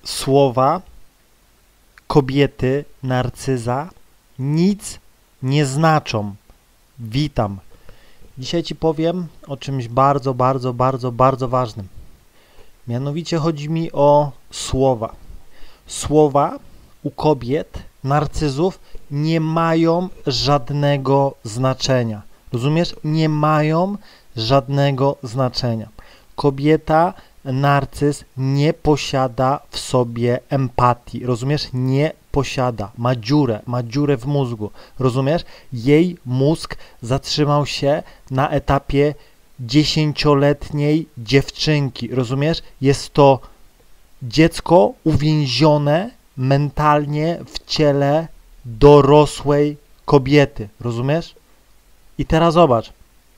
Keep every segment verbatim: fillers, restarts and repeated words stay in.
słowa kobiety narcyza nic nie znaczą. Witam. Dzisiaj Ci powiem o czymś bardzo, bardzo, bardzo, bardzo ważnym. Mianowicie chodzi mi o słowa. Słowa u kobiet narcyzów nie mają żadnego znaczenia. Rozumiesz? Nie mają żadnego znaczenia. Kobieta narcyz nie posiada w sobie empatii. Rozumiesz? Nie posiada. Ma dziurę. Ma dziurę w mózgu. Rozumiesz? Jej mózg zatrzymał się na etapie dziesięcioletniej dziewczynki. Rozumiesz? Jest to dziecko uwięzione mentalnie w ciele dorosłej kobiety. Rozumiesz? I teraz zobacz.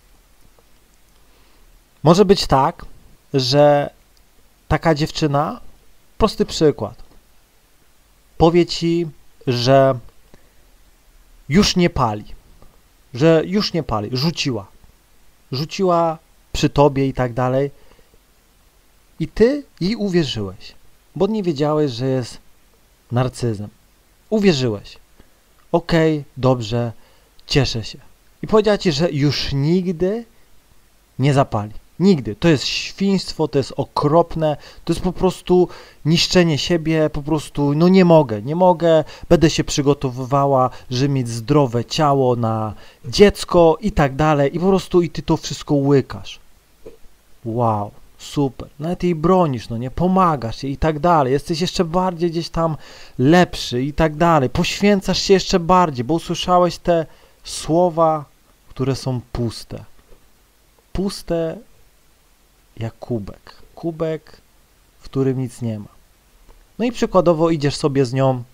Może być tak, że taka dziewczyna, prosty przykład, powie ci, że już nie pali, że już nie pali, rzuciła, rzuciła przy tobie i tak dalej i ty jej uwierzyłeś, bo nie wiedziałeś, że jest narcyzem. Uwierzyłeś. Okej, okay, dobrze, cieszę się. I powiedziała ci, że już nigdy nie zapali. Nigdy. To jest świństwo, to jest okropne, to jest po prostu niszczenie siebie, po prostu, no nie mogę, nie mogę, będę się przygotowywała, żeby mieć zdrowe ciało na dziecko i tak dalej i po prostu i ty to wszystko łykasz. Wow, super. Nawet jej bronisz, no nie, pomagasz jej i tak dalej, jesteś jeszcze bardziej gdzieś tam lepszy i tak dalej, poświęcasz się jeszcze bardziej, bo usłyszałeś te słowa, które są puste. Puste jak kubek. Kubek, w którym nic nie ma. No i przykładowo idziesz sobie z nią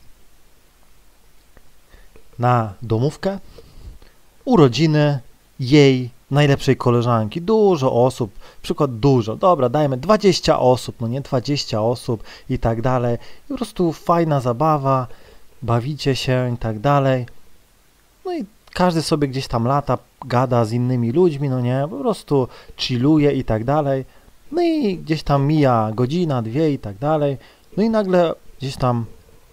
na domówkę, urodziny jej najlepszej koleżanki. Dużo osób, przykład dużo, dobra, dajmy dwadzieścia osób, no nie dwadzieścia osób i tak dalej. I po prostu fajna zabawa, bawicie się i tak dalej. No i każdy sobie gdzieś tam lata, gada z innymi ludźmi, no nie, po prostu chilluje i tak dalej. No i gdzieś tam mija godzina, dwie i tak dalej. No i nagle gdzieś tam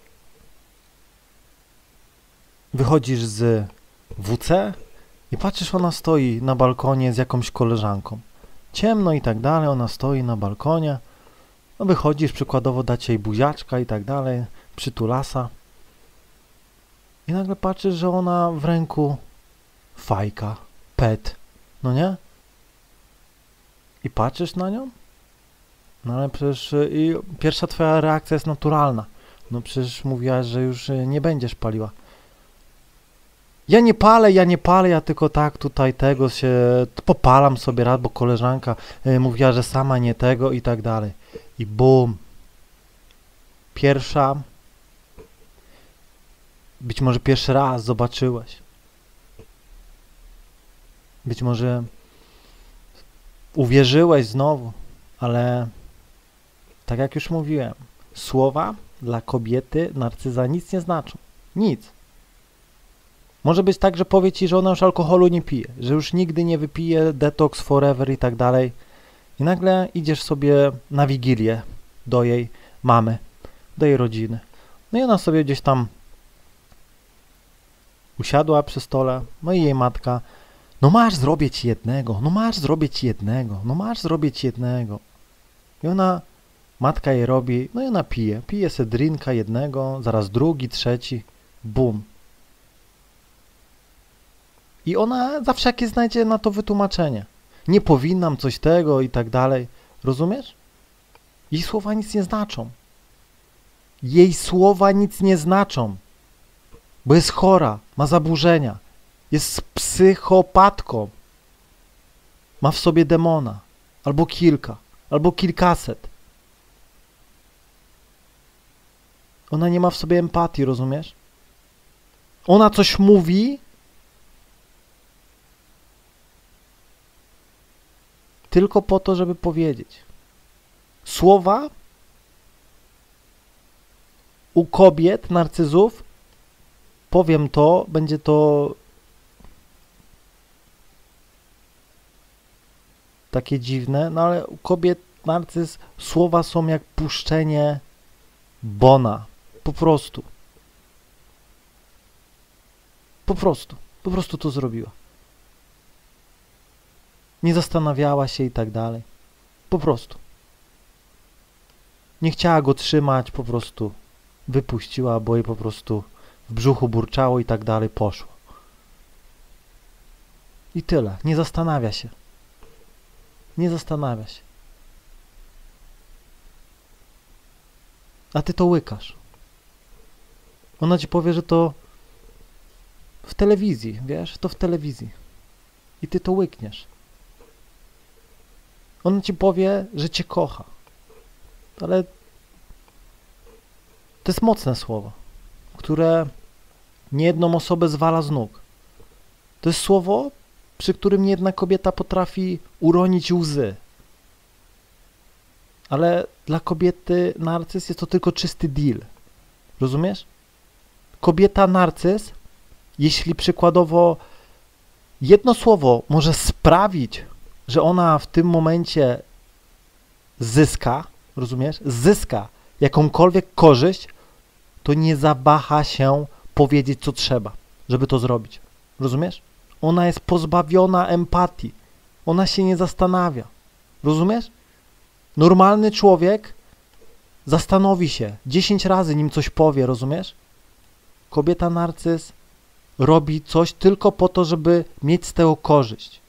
wychodzisz z W C i patrzysz, ona stoi na balkonie z jakąś koleżanką. Ciemno i tak dalej, ona stoi na balkonie. No wychodzisz, przykładowo dać jej buziaczka i tak dalej, przytulasa. I nagle patrzysz, że ona w ręku fajka, pet, no nie? I patrzysz na nią? No ale przecież i pierwsza twoja reakcja jest naturalna. No przecież mówiłaś, że już nie będziesz paliła. Ja nie palę, ja nie palę, ja tylko tak tutaj tego się popalam sobie raz, bo koleżanka y, mówiła, że sama nie tego i tak dalej. I bum. Pierwsza, być może pierwszy raz zobaczyłeś. Być może uwierzyłeś znowu, ale tak jak już mówiłem, słowa dla kobiety narcyza nic nie znaczą. Nic. Może być tak, że powie ci, że ona już alkoholu nie pije, że już nigdy nie wypije, detox forever i tak dalej. I nagle idziesz sobie na wigilię do jej mamy, do jej rodziny. No i ona sobie gdzieś tam usiadła przy stole, no i jej matka: no masz zrobię ci jednego, no masz zrobię ci jednego, no masz zrobię ci jednego. I ona, matka jej robi, no i ona pije. Pije se drinka jednego, zaraz drugi, trzeci, bum. I ona zawsze jakieś znajdzie na to wytłumaczenie. Nie powinnam coś tego i tak dalej. Rozumiesz? Jej słowa nic nie znaczą. Jej słowa nic nie znaczą. Bo jest chora, ma zaburzenia. Jest psychopatką. Ma w sobie demona. Albo kilka. Albo kilkaset. Ona nie ma w sobie empatii, rozumiesz? Ona coś mówi tylko po to, żeby powiedzieć. Słowa u kobiet, narcyzów, powiem to, będzie to takie dziwne, no ale u kobiet narcyz słowa są jak puszczenie Bona. Po prostu. Po prostu. Po prostu to zrobiła. Nie zastanawiała się i tak dalej. Po prostu. Nie chciała go trzymać, po prostu wypuściła, bo jej po prostu w brzuchu burczało i tak dalej, poszło. I tyle. Nie zastanawia się. Nie zastanawia się. A ty to łykasz. Ona ci powie, że to w telewizji, wiesz, to w telewizji. I ty to łykniesz. Ona ci powie, że cię kocha. Ale to jest mocne słowo, które niejedną osobę zwala z nóg. To jest słowo, przy którym niejedna kobieta potrafi uronić łzy. Ale dla kobiety narcyz jest to tylko czysty deal. Rozumiesz? Kobieta narcyz, jeśli przykładowo jedno słowo może sprawić, że ona w tym momencie zyska, rozumiesz? Zyska jakąkolwiek korzyść, to nie zawaha się powiedzieć, co trzeba, żeby to zrobić. Rozumiesz? Ona jest pozbawiona empatii. Ona się nie zastanawia. Rozumiesz? Normalny człowiek zastanowi się dziesięć razy, nim coś powie, rozumiesz? Kobieta narcyz robi coś tylko po to, żeby mieć z tego korzyść.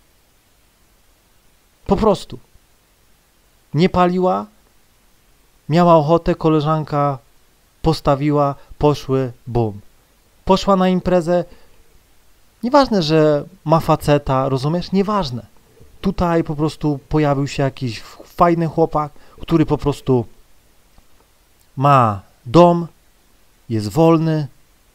Po prostu. Nie paliła, miała ochotę, koleżanka postawiła, poszły, bum. Poszła na imprezę, nieważne, że ma faceta, rozumiesz? Nieważne. Tutaj po prostu pojawił się jakiś fajny chłopak, który po prostu ma dom, jest wolny.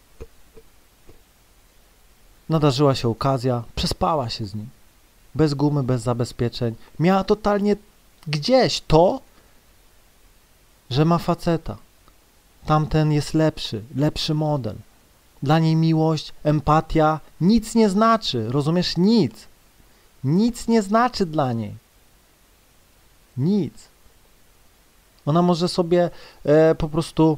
Nadarzyła się okazja, przespała się z nim. Bez gumy, bez zabezpieczeń. Miała totalnie gdzieś to, że ma faceta. Tamten jest lepszy, lepszy model. Dla niej miłość, empatia nic nie znaczy, rozumiesz? Nic. Nic nie znaczy dla niej. Nic. Ona może sobie e, po prostu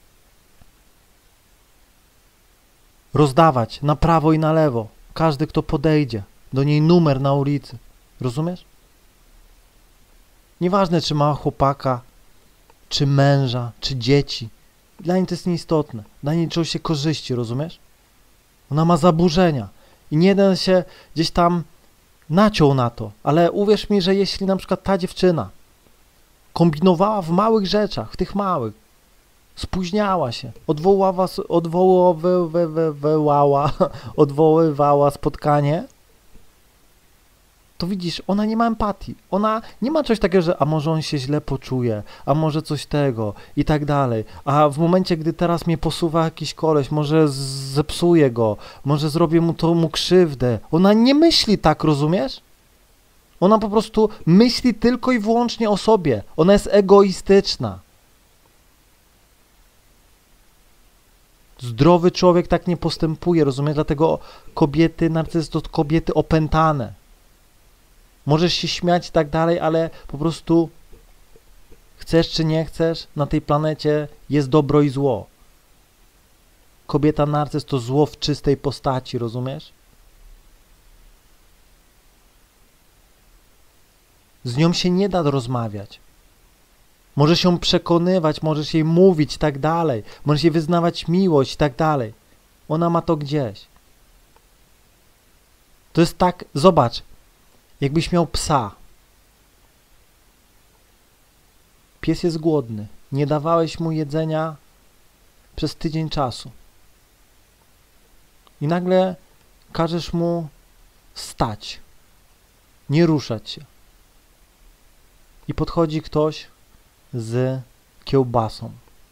rozdawać na prawo i na lewo. Każdy, kto podejdzie do niej, numer na ulicy. Rozumiesz? Nieważne, czy ma chłopaka, czy męża, czy dzieci. Dla niej to jest nieistotne. Dla niej czują się korzyści, rozumiesz? Ona ma zaburzenia. I nie jeden się gdzieś tam naciął na to. Ale uwierz mi, że jeśli na przykład ta dziewczyna kombinowała w małych rzeczach, w tych małych, spóźniała się, odwoływała, odwoływała, odwoływała spotkanie, to widzisz, ona nie ma empatii. Ona nie ma czegoś takiego, że a może on się źle poczuje, a może coś tego i tak dalej. A w momencie, gdy teraz mnie posuwa jakiś koleś, może zepsuje go, może zrobię mu to mu krzywdę. Ona nie myśli tak, rozumiesz? Ona po prostu myśli tylko i wyłącznie o sobie. Ona jest egoistyczna. Zdrowy człowiek tak nie postępuje, rozumiesz? Dlatego kobiety narcyzy to kobiety opętane. Możesz się śmiać i tak dalej, ale po prostu chcesz czy nie chcesz, na tej planecie jest dobro i zło. Kobieta narcyz to zło w czystej postaci, rozumiesz? Z nią się nie da rozmawiać. Możesz ją przekonywać, możesz jej mówić i tak dalej. Możesz jej wyznawać miłość i tak dalej. Ona ma to gdzieś. To jest tak, zobacz, jakbyś miał psa. Pies jest głodny. Nie dawałeś mu jedzenia przez tydzień czasu. I nagle każesz mu stać. Nie ruszać się. I podchodzi ktoś z kiełbasą.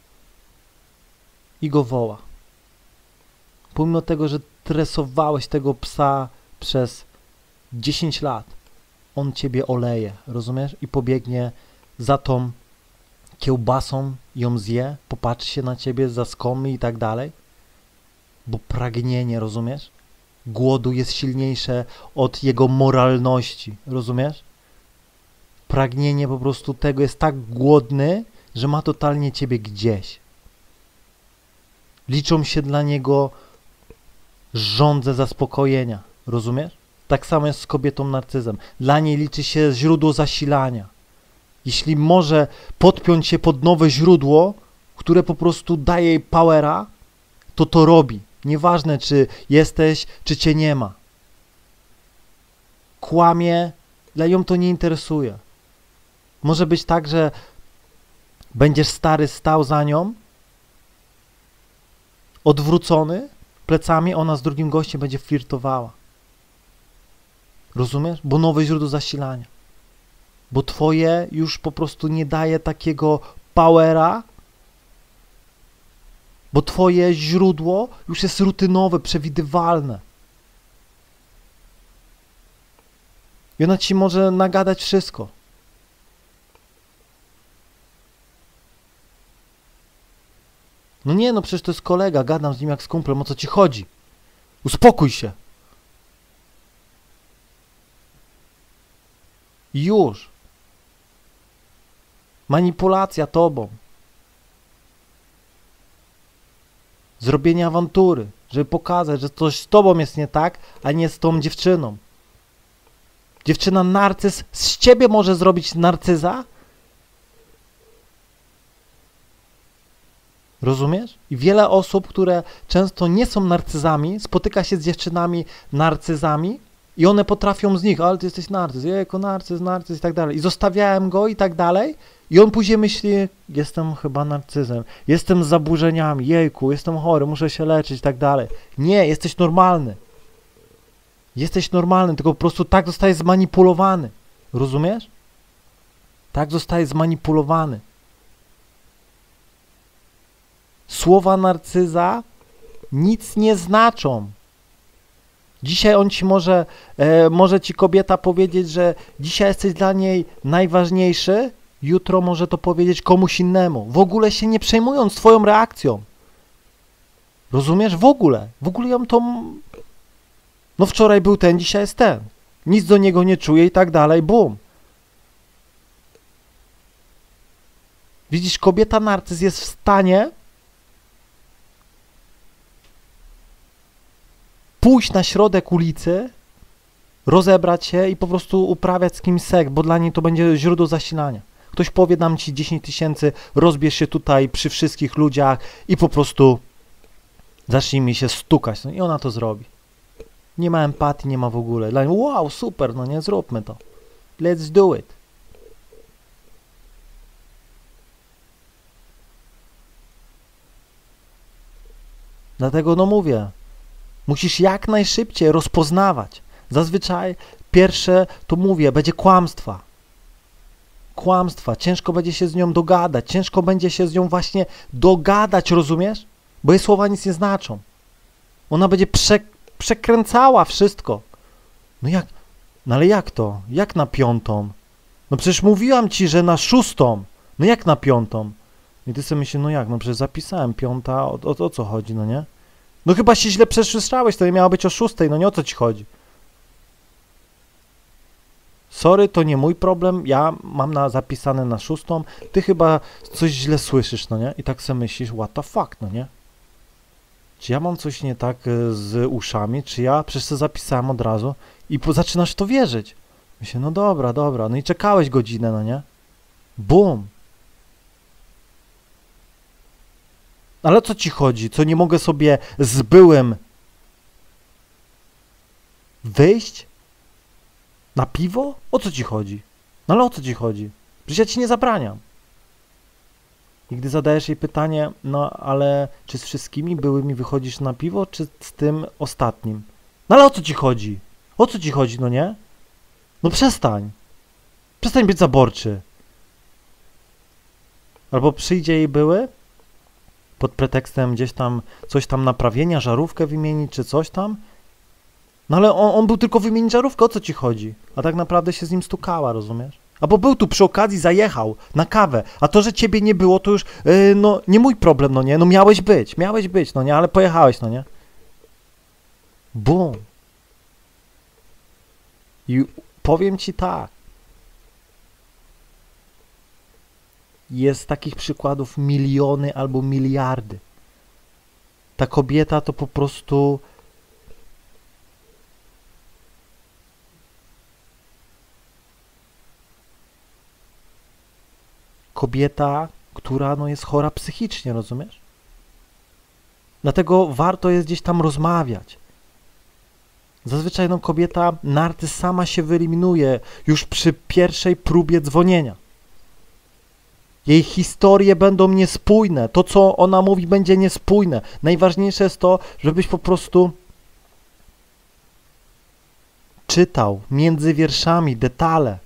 I go woła. Pomimo tego, że tresowałeś tego psa przez dziesięć lat, on ciebie oleje, rozumiesz? I pobiegnie za tą kiełbasą, ją zje, popatrzy się na ciebie, zaskomi i tak dalej. Bo pragnienie, rozumiesz? Głodu jest silniejsze od jego moralności, rozumiesz? Pragnienie po prostu tego jest tak głodny, że ma totalnie ciebie gdzieś. Liczą się dla niego żądze zaspokojenia. Rozumiesz? Tak samo jest z kobietą narcyzem. Dla niej liczy się źródło zasilania. Jeśli może podpiąć się pod nowe źródło, które po prostu daje jej powera, to to robi. Nieważne, czy jesteś, czy cię nie ma. Kłamie, dla ją to nie interesuje. Może być tak, że będziesz stary stał za nią, odwrócony plecami, ona z drugim gościem będzie flirtowała. Rozumiesz? Bo nowe źródło zasilania. Bo twoje już po prostu nie daje takiego powera, bo twoje źródło już jest rutynowe, przewidywalne. I ona ci może nagadać wszystko. No nie, no przecież to jest kolega, gadam z nim jak z kumplem, o co ci chodzi? Uspokój się. I już. Manipulacja tobą. Zrobienie awantury, żeby pokazać, że coś z tobą jest nie tak, a nie z tą dziewczyną. Dziewczyna narcyz z ciebie może zrobić narcyza? Rozumiesz? I wiele osób, które często nie są narcyzami, spotyka się z dziewczynami narcyzami i one potrafią z nich, ale ty jesteś narcyz, jejku, narcyz, narcyz i tak dalej. I zostawiałem go i tak dalej i on później myśli, jestem chyba narcyzem, jestem z zaburzeniami, jejku, jestem chory, muszę się leczyć i tak dalej. Nie, jesteś normalny. Jesteś normalny, tylko po prostu tak zostajesz zmanipulowany. Rozumiesz? Tak zostajesz zmanipulowany. Słowa narcyza nic nie znaczą. Dzisiaj on ci może, e, może ci kobieta powiedzieć, że dzisiaj jesteś dla niej najważniejszy, jutro może to powiedzieć komuś innemu. W ogóle się nie przejmując twoją reakcją. Rozumiesz? W ogóle. W ogóle ją to... No wczoraj był ten, dzisiaj jest ten. Nic do niego nie czuję i tak dalej, bum. Widzisz, kobieta narcyz jest w stanie pójść na środek ulicy, rozebrać się i po prostu uprawiać z kimś seks, bo dla niej to będzie źródło zasilania. Ktoś powie, dam ci dziesięć tysięcy, rozbierz się tutaj przy wszystkich ludziach i po prostu zacznij mi się stukać. No i ona to zrobi. Nie ma empatii, nie ma w ogóle. Dla niej, wow, super, no nie, zróbmy to. Let's do it. Dlatego no mówię, musisz jak najszybciej rozpoznawać. Zazwyczaj pierwsze, to mówię, będzie kłamstwa. Kłamstwa. Ciężko będzie się z nią dogadać. Ciężko będzie się z nią właśnie dogadać, rozumiesz? Bo jej słowa nic nie znaczą. Ona będzie prze, przekręcała wszystko. No jak? No ale jak to? Jak na piątą? No przecież mówiłam ci, że na szóstą. No jak na piątą? I ty sobie myślisz, no jak? No przecież zapisałem piąta, o, o, o co chodzi, no nie? No chyba się źle przesłyszałeś, to nie miało być o szóstej, no nie, o co ci chodzi? Sorry, to nie mój problem, ja mam na, zapisane na szóstą, ty chyba coś źle słyszysz, no nie? I tak sobie myślisz, what the fuck, no nie? Czy ja mam coś nie tak z uszami, czy ja przecież to zapisałem od razu i po, zaczynasz w to wierzyć. Myślę, no dobra, dobra, no i czekałeś godzinę, no nie? Bum! Ale o co ci chodzi? Co, nie mogę sobie z byłym wyjść? Na piwo? O co ci chodzi? No ale o co ci chodzi? Przecież ja ci nie zabraniam. I gdy zadajesz jej pytanie, no ale czy z wszystkimi byłymi wychodzisz na piwo, czy z tym ostatnim? No ale o co ci chodzi? O co ci chodzi, no nie? No przestań. Przestań być zaborczy. Albo przyjdzie jej były pod pretekstem gdzieś tam coś tam naprawienia, żarówkę wymienić czy coś tam. No ale on, on był tylko wymienić żarówkę, o co ci chodzi? A tak naprawdę się z nim stukała, rozumiesz? Albo był tu przy okazji, zajechał na kawę, a to, że ciebie nie było, to już, yy, no, nie mój problem, no nie? No miałeś być, miałeś być, no nie? Ale pojechałeś, no nie? Bum. I powiem ci tak. Jest takich przykładów miliony albo miliardy. Ta kobieta to po prostu kobieta, która no, jest chora psychicznie, rozumiesz? Dlatego warto jest gdzieś tam rozmawiać. Zazwyczaj no, kobieta narcyz sama się wyeliminuje już przy pierwszej próbie dzwonienia. Jej historie będą niespójne. To, co ona mówi, będzie niespójne. Najważniejsze jest to, żebyś po prostu czytał między wierszami detale.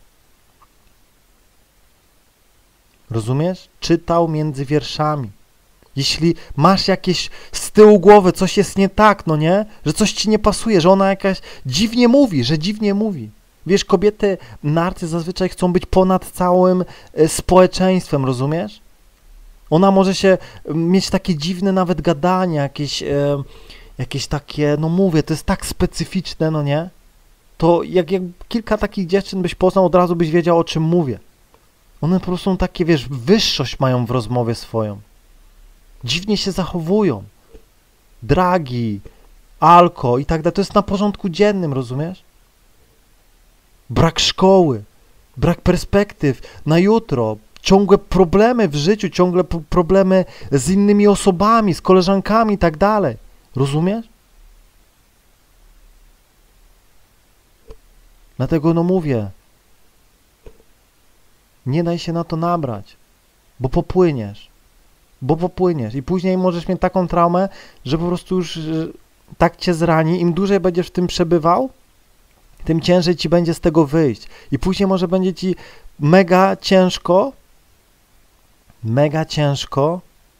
Rozumiesz? Czytał między wierszami. Jeśli masz jakieś z tyłu głowy, coś jest nie tak, no nie? Że coś ci nie pasuje, że ona jakaś dziwnie mówi, że dziwnie mówi. Wiesz, kobiety narcyz zazwyczaj chcą być ponad całym e, społeczeństwem, rozumiesz? Ona może się mieć takie dziwne nawet gadanie, jakieś, e, jakieś takie, no mówię, to jest tak specyficzne, no nie? To jak, jak kilka takich dziewczyn byś poznał, od razu byś wiedział, o czym mówię. One po prostu są takie, wiesz, wyższość mają w rozmowie swoją. Dziwnie się zachowują. Dragi, alko i tak dalej. To jest na porządku dziennym, rozumiesz? Brak szkoły, brak perspektyw na jutro, ciągłe problemy w życiu, ciągle problemy z innymi osobami, z koleżankami i tak dalej. Rozumiesz? Dlatego no mówię, nie daj się na to nabrać, bo popłyniesz, bo popłyniesz i później możesz mieć taką traumę, że po prostu już tak cię zrani, im dłużej będziesz w tym przebywał, tym ciężej ci będzie z tego wyjść i później może będzie ci mega ciężko, mega ciężko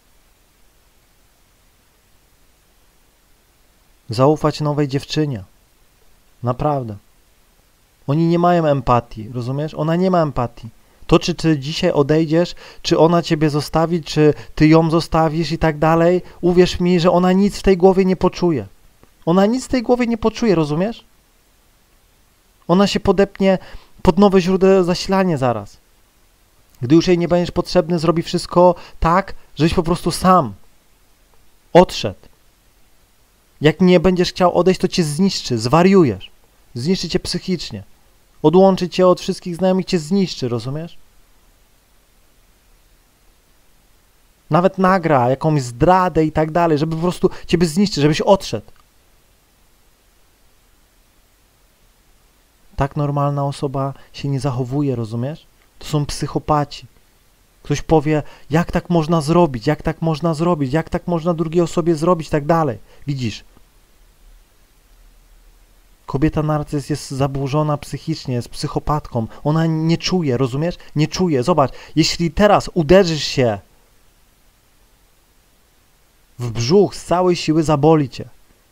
zaufać nowej dziewczynie. Naprawdę. Oni nie mają empatii, rozumiesz? Ona nie ma empatii. To, czy ty dzisiaj odejdziesz, czy ona ciebie zostawi, czy ty ją zostawisz i tak dalej, uwierz mi, że ona nic w tej głowie nie poczuje. Ona nic w tej głowie nie poczuje, rozumiesz? Ona się podepnie pod nowe źródło zasilania zaraz. Gdy już jej nie będziesz potrzebny, zrobi wszystko tak, żebyś po prostu sam odszedł. Jak nie będziesz chciał odejść, to cię zniszczy, zwariujesz. Zniszczy cię psychicznie. Odłączy cię od wszystkich znajomych, cię zniszczy, rozumiesz? Nawet nagra jakąś zdradę i tak dalej, żeby po prostu ciebie zniszczyć, żebyś odszedł. Tak normalna osoba się nie zachowuje, rozumiesz? To są psychopaci. Ktoś powie, jak tak można zrobić, jak tak można zrobić, jak tak można drugiej osobie zrobić, tak dalej. Widzisz? Kobieta narcyz jest zaburzona psychicznie, jest psychopatką. Ona nie czuje, rozumiesz? Nie czuje. Zobacz, jeśli teraz uderzysz się w brzuch z całej siły, zaboli cię.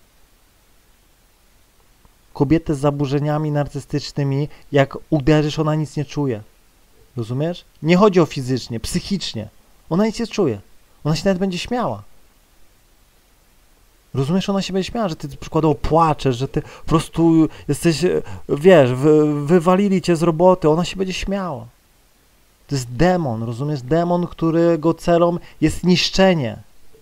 Kobietę z zaburzeniami narcystycznymi, jak uderzysz, ona nic nie czuje. Rozumiesz? Nie chodzi o fizycznie, psychicznie. Ona nic nie czuje. Ona się nawet będzie śmiała. Rozumiesz, ona się będzie śmiała, że ty przykładowo płaczesz, że ty po prostu jesteś, wiesz, wy, wywalili cię z roboty, ona się będzie śmiała. To jest demon, rozumiesz? Demon, którego celą jest niszczenie.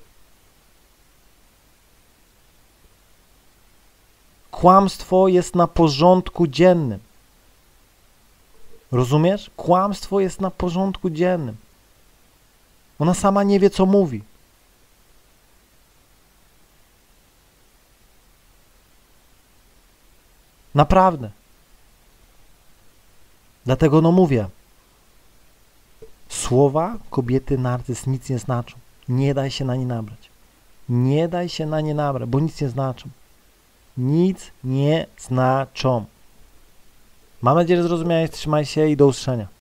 Kłamstwo jest na porządku dziennym. Rozumiesz? Kłamstwo jest na porządku dziennym. Ona sama nie wie, co mówi. Naprawdę. Dlatego no mówię, słowa kobiety narcyz nic nie znaczą. Nie daj się na nie nabrać. Nie daj się na nie nabrać, bo nic nie znaczą. Nic nie znaczą. Mam nadzieję, że zrozumiałeś. Trzymaj się i do usłyszenia.